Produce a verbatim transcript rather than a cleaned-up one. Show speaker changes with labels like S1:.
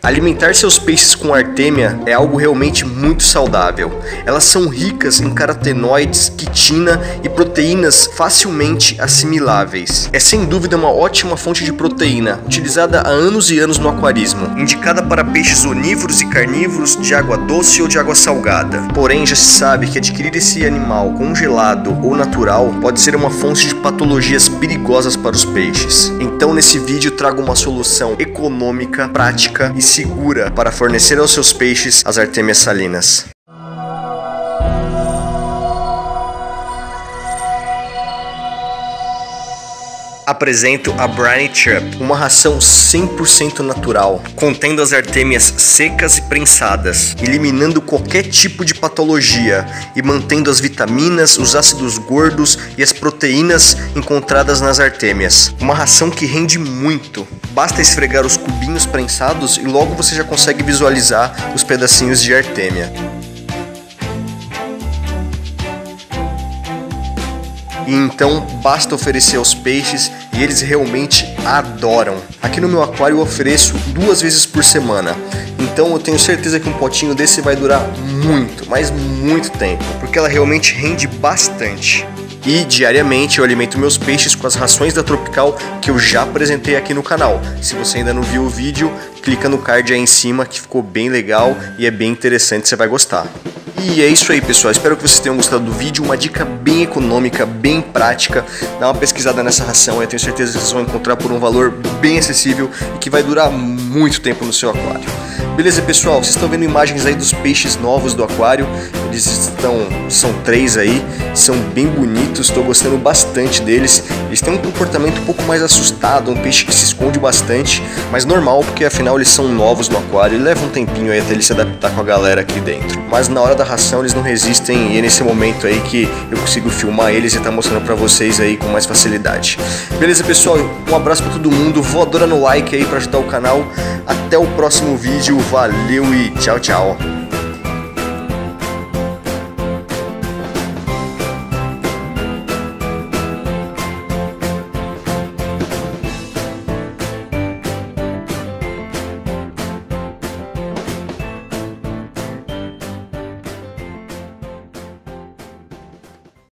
S1: Alimentar seus peixes com artêmia é algo realmente muito saudável. Elas são ricas em carotenoides, quitina e proteínas facilmente assimiláveis. É sem dúvida uma ótima fonte de proteína, utilizada há anos e anos no aquarismo, indicada para peixes onívoros e carnívoros de água doce ou de água salgada. Porém, já se sabe que adquirir esse animal congelado ou natural pode ser uma fonte de patologias perigosas para os peixes. Então, nesse vídeo trago uma solução econômica, prática e segura para fornecer aos seus peixes as artêmias salinas. Apresento a Briny Chup, uma ração cem por cento natural, contendo as artêmias secas e prensadas, eliminando qualquer tipo de patologia e mantendo as vitaminas, os ácidos gordos e as proteínas encontradas nas artêmias. Uma ração que rende muito. Basta esfregar os cubinhos prensados e logo você já consegue visualizar os pedacinhos de artêmia. E então basta oferecer aos peixes e eles realmente adoram. Aqui no meu aquário eu ofereço duas vezes por semana. Então eu tenho certeza que um potinho desse vai durar muito, mas muito tempo, porque ela realmente rende bastante. E diariamente eu alimento meus peixes com as rações da Tropical que eu já apresentei aqui no canal. Se você ainda não viu o vídeo, clica no card aí em cima que ficou bem legal e é bem interessante, você vai gostar. E é isso aí, pessoal, espero que vocês tenham gostado do vídeo, uma dica bem econômica, bem prática. Dá uma pesquisada nessa ração, eu tenho certeza que vocês vão encontrar por um valor bem acessível e que vai durar muito tempo no seu aquário. Beleza, pessoal, vocês estão vendo imagens aí dos peixes novos do aquário, eles estão, são três aí, são bem bonitos, estou gostando bastante deles. Eles têm um comportamento um pouco mais assustado, um peixe que se esconde bastante, mas normal, porque afinal eles são novos no aquário e leva um tempinho aí até ele se adaptar com a galera aqui dentro. Mas na hora da ração eles não resistem e é nesse momento aí que eu consigo filmar eles e tá mostrando pra vocês aí com mais facilidade. Beleza, pessoal? Um abraço pra todo mundo, voadora no like aí pra ajudar o canal. Até o próximo vídeo, valeu e tchau, tchau!